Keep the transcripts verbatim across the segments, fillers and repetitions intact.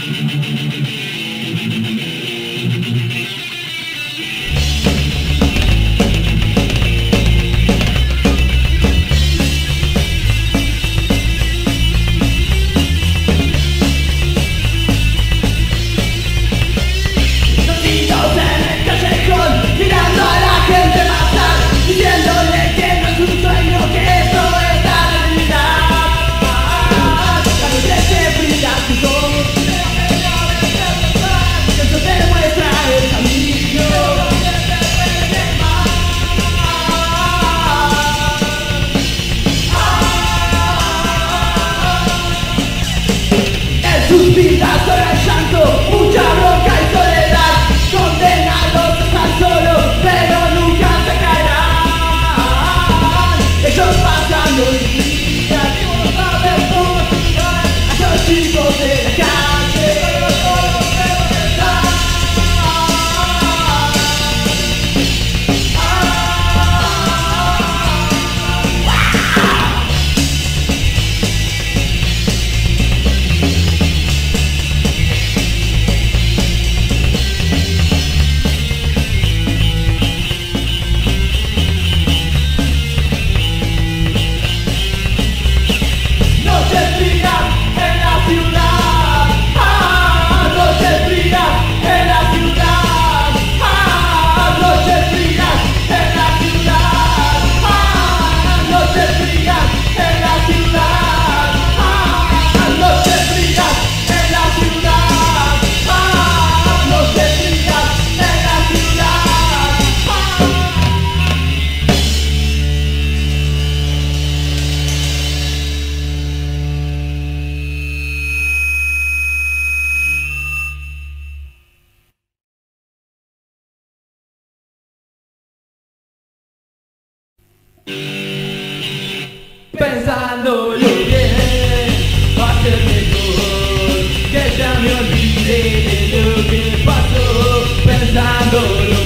Pensándolo bien, va a ser mejor que ya me olvide de lo que pasó. Pensándolo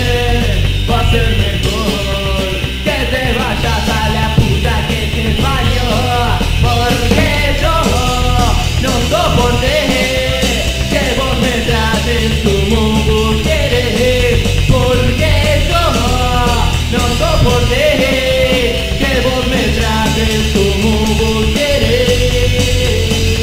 bien, va a ser mejor que te vayas a la puta que te parió. Porque yo no soporté que vos me trates como vos querés. Porque yo no soporté como vos querés.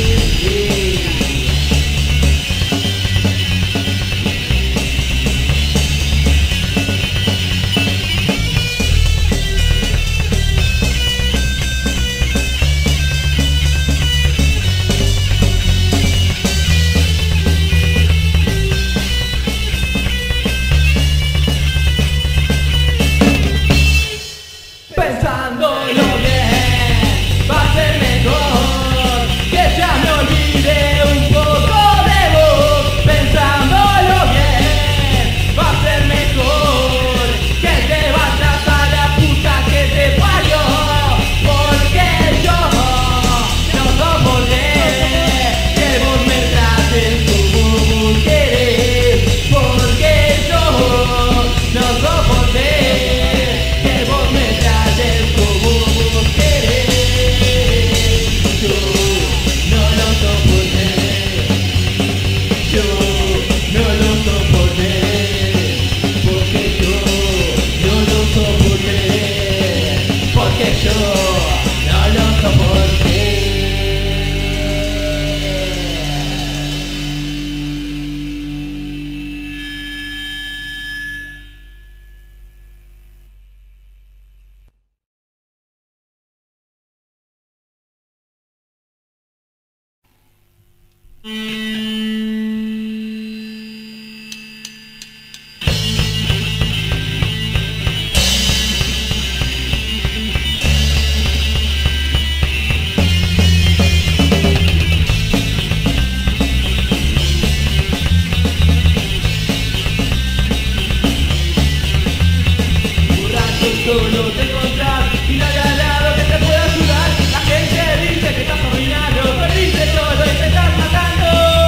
Pensándolo bien, va a ser mejor que ya me olvide un poco de vos. Pensándolo bien, va a ser mejor que te vayas a la puta que te parió. Porque yo no soporté que vos me trates como vos querés. Porque yo no soporté que vos me trates como vos querés. Yo no lo soporté, yo no lo soporté, porque yo no lo soporté, porque yo no lo soporté. Solo te encontrás y nadie al lado que te pueda ayudar. La gente dice que estás arruinado, perdiste todo y te estás matando.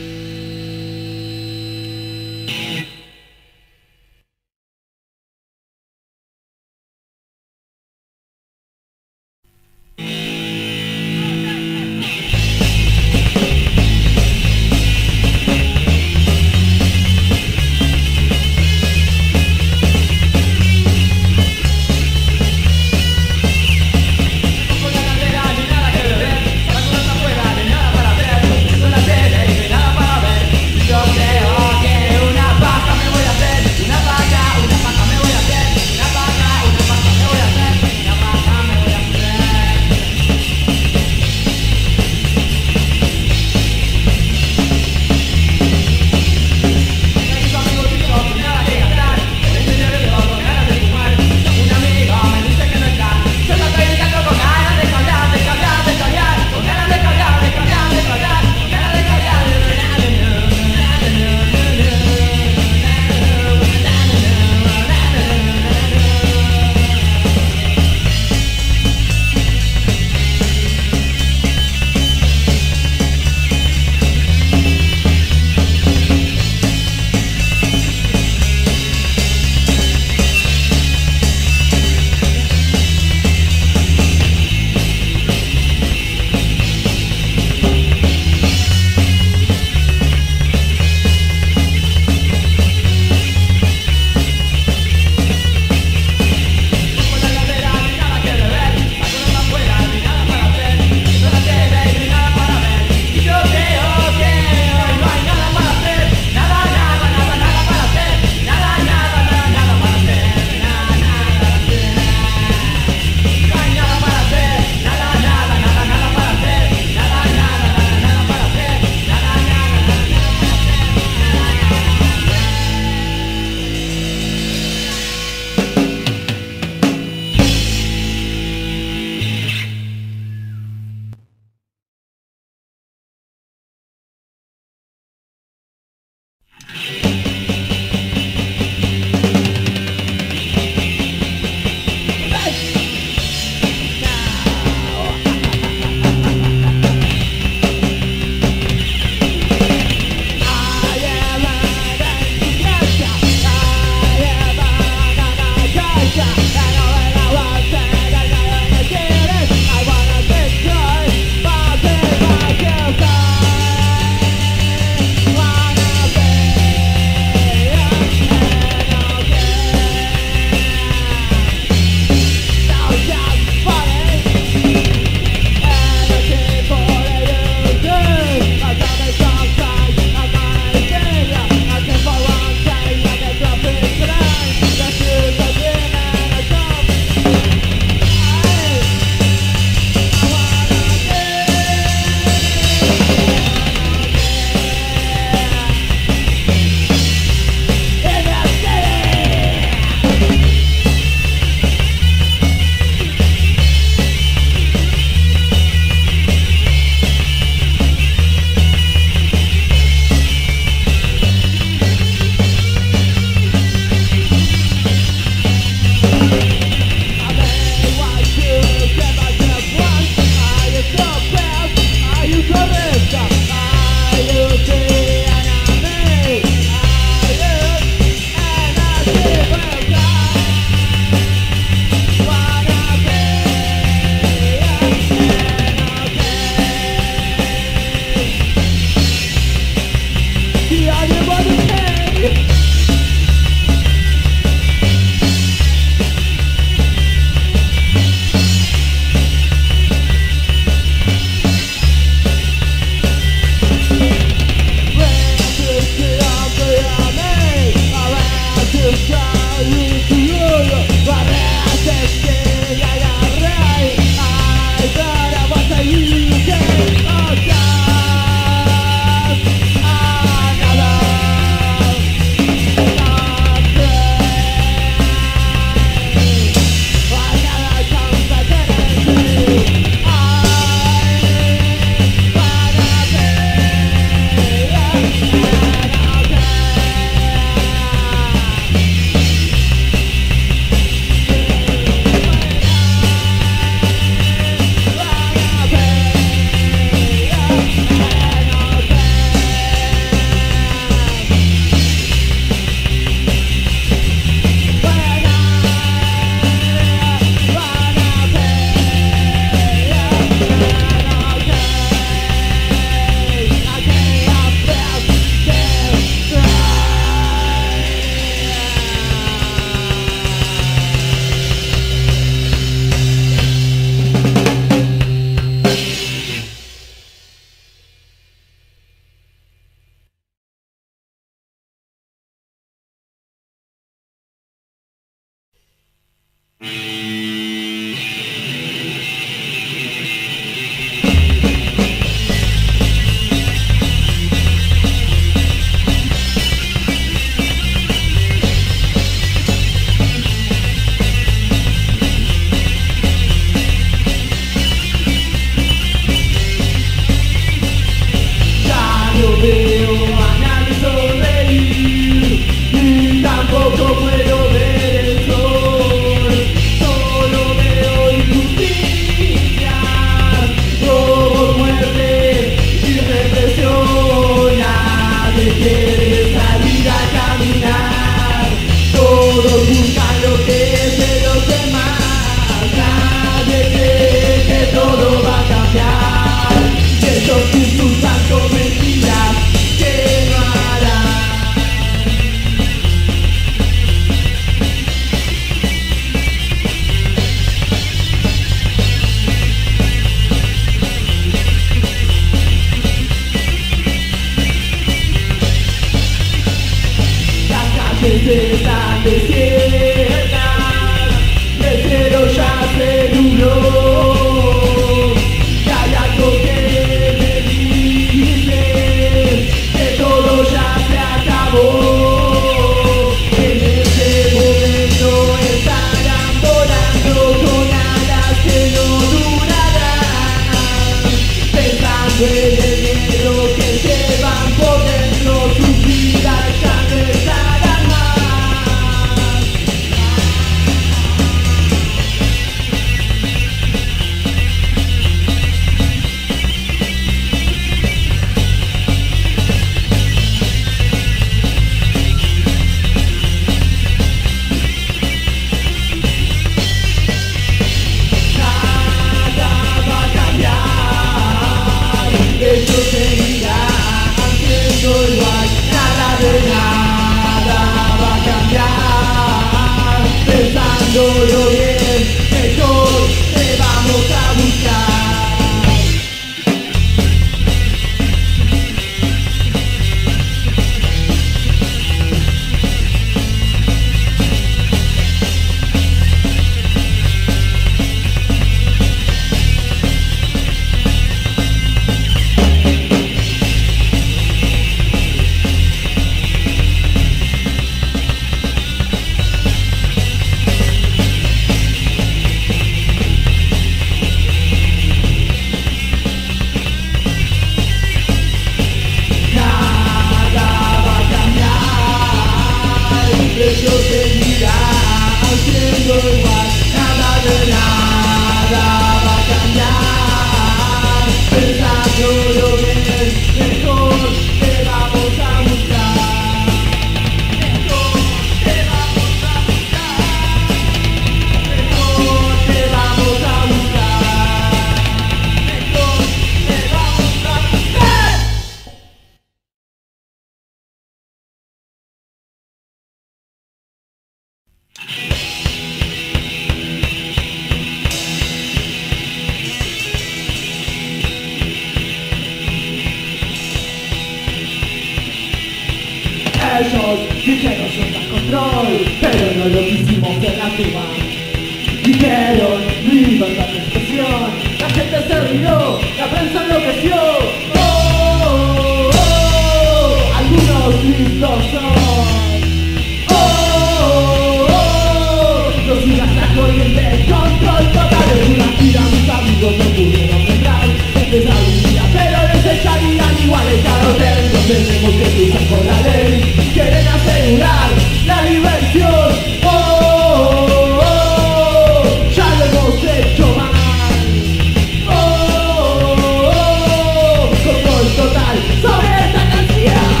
Ellos dijeron suelta el control, pero no lo quisimos en la tumba. Dijeron libertad de expresión, la gente se rió, la prensa enloqueció. Oh, oh, oh, algunos listos son. Oh, oh, oh, no sigas la corriente, control total. En una gira mis amigos no pudieron entrar, empezabilidad, pero les echarían igual el carro. Tenemos que luchar por la ley, quieren asegurar la diversión. Oh, oh, oh, ya lo hemos hecho mal. Oh, oh, oh, control total sobre esta canción.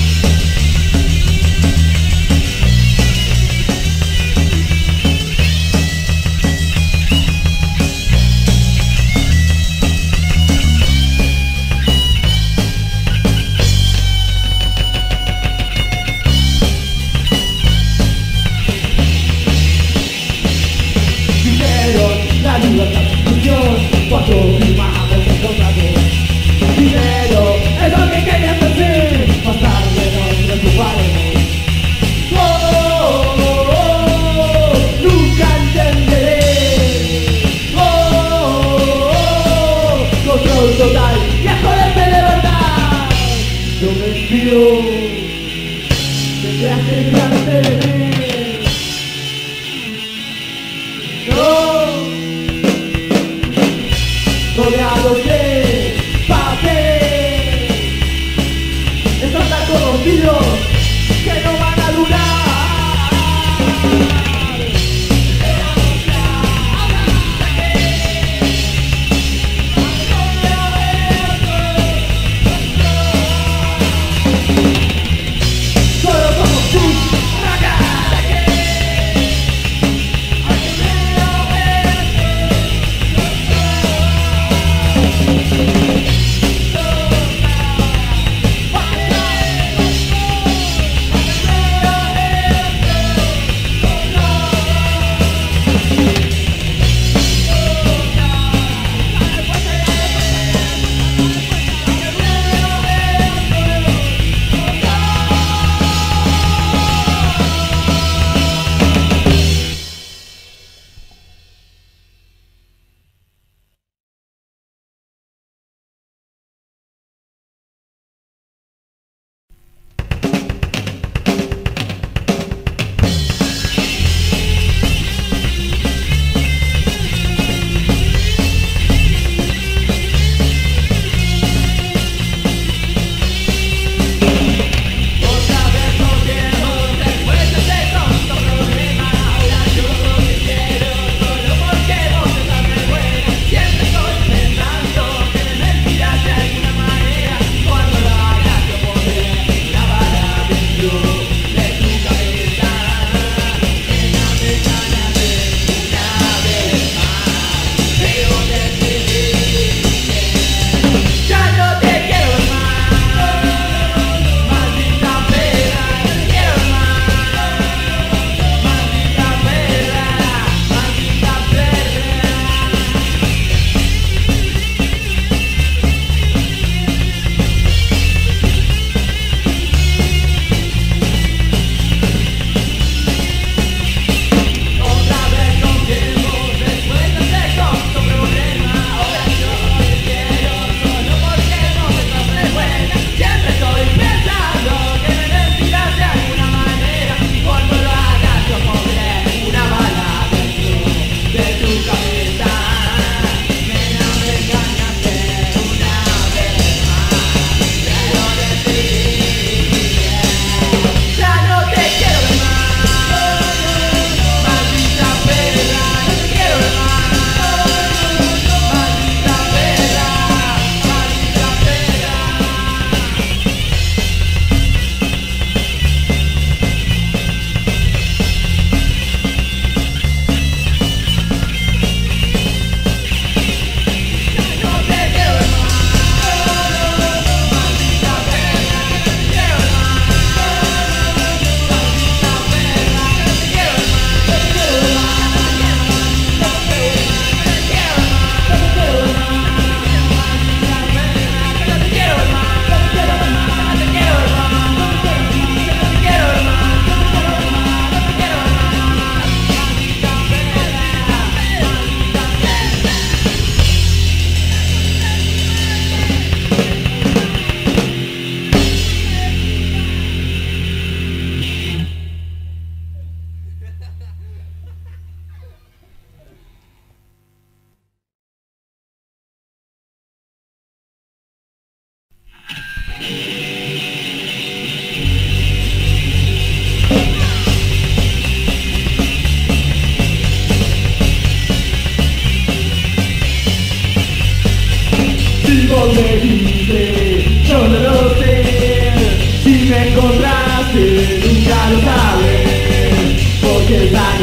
La libertad de expresión, cuando firmamos el contrato. Dinero es lo que querían decir, más tarde nos preocuparemos. Oh, oh, oh, oh, nunca entenderé. Oh, oh, oh, control total, viejo de verdad. Yo me fío, te creaste delante de mí. No.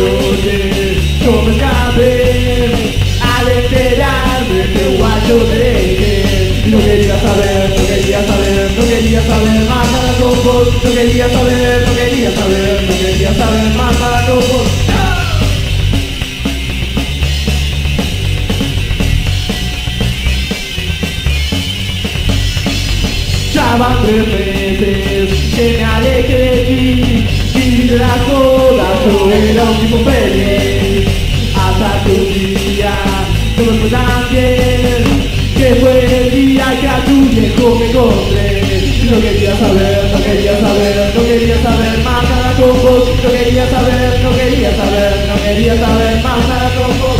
noche yo me escapé al enterarme que el guacho te dejé. No quería saber, no quería saber, no quería saber más nada con vos. No quería saber, no quería saber, no quería saber más nada con vos. Ya van tres meses que me alejé de ti, y de la joda yo era un tipo feliz. Hasta que un día no me fue tan bien, que fue el día que a tu viejo me encontré. No quería saber, no quería saber, no quería saber más nada con vos. No quería saber, no quería saber, no quería saber más nada con vos.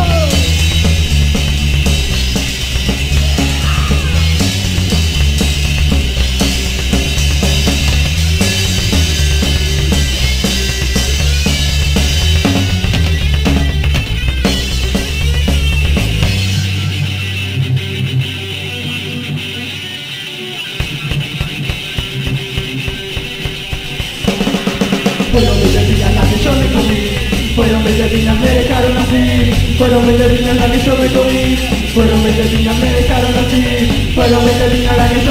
Fueron veinte vidas las que yo me comí, fueron veinte vidas me dejaron así, fueron veinte vidas las que yo me comí, fueron veinte vidas me dejaron así, fueron veinte vidas las que yo